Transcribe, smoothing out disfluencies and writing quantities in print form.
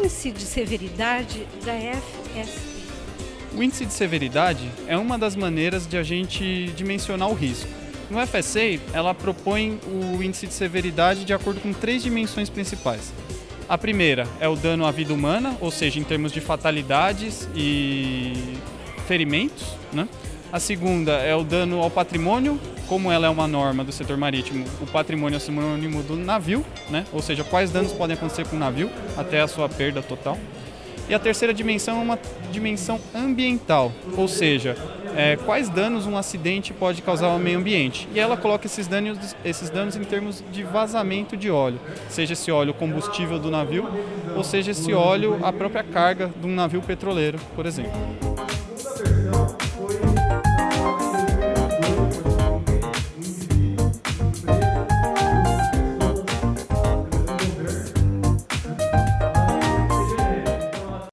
índice de severidade da FSI? O índice de severidade é uma das maneiras de a gente dimensionar o risco. No FSA, ela propõe o índice de severidade de acordo com 3 dimensões principais. A primeira é o dano à vida humana, ou seja, em termos de fatalidades e ferimentos, né? A segunda é o dano ao patrimônio, como ela é uma norma do setor marítimo, o patrimônio é sinônimo do navio, né? Ou seja, quais danos podem acontecer com o navio até a sua perda total. E a terceira dimensão é uma dimensão ambiental, ou seja, quais danos um acidente pode causar ao meio ambiente. E ela coloca esses danos em termos de vazamento de óleo, seja esse óleo combustível do navio, ou seja esse óleo a própria carga de um navio petroleiro, por exemplo.